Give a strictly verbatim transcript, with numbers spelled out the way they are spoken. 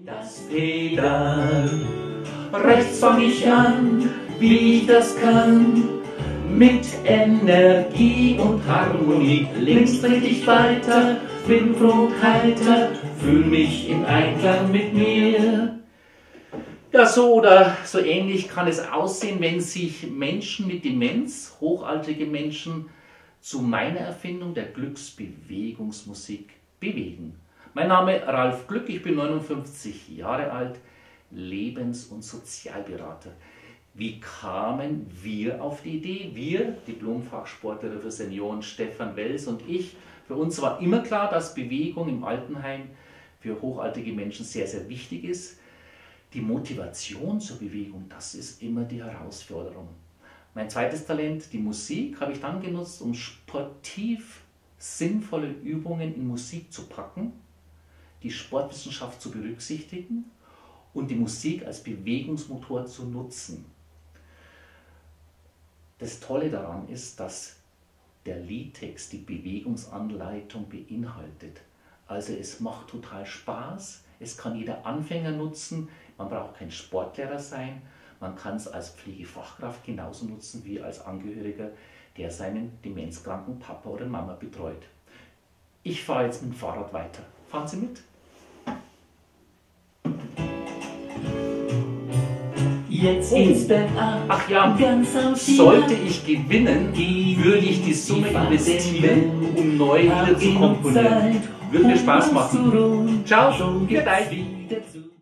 Das Pedal, rechts fang ich an, wie ich das kann, mit Energie und Harmonie. Links tritt ich weiter, bin froh und heiter, fühl mich im Einklang mit mir. Ja, so oder so ähnlich kann es aussehen, wenn sich Menschen mit Demenz, hochaltrige Menschen, zu meiner Erfindung der Glücksbewegungsmusik bewegen. Mein Name Ralf Glück, ich bin neunundfünfzig Jahre alt, Lebens- und Sozialberater. Wie kamen wir auf die Idee? Wir, Diplom-Fachsportlehrer für Senioren Stefan Wels und ich, für uns war immer klar, dass Bewegung im Altenheim für hochaltrige Menschen sehr, sehr wichtig ist. Die Motivation zur Bewegung, das ist immer die Herausforderung. Mein zweites Talent, die Musik, habe ich dann genutzt, um sportiv sinnvolle Übungen in Musik zu packen, die Sportwissenschaft zu berücksichtigen und die Musik als Bewegungsmotor zu nutzen. Das Tolle daran ist, dass der Liedtext die Bewegungsanleitung beinhaltet. Also es macht total Spaß, es kann jeder Anfänger nutzen, man braucht kein Sportlehrer sein, man kann es als Pflegefachkraft genauso nutzen wie als Angehöriger, der seinen demenzkranken Papa oder Mama betreut. Ich fahre jetzt mit dem Fahrrad weiter. Fahren Sie mit? Jetzt geht's bergab. Ach ja, sollte ich gewinnen, würde ich die Summe investieren, um neu wieder zu komponieren. Würde mir Spaß machen. Ciao, für dich.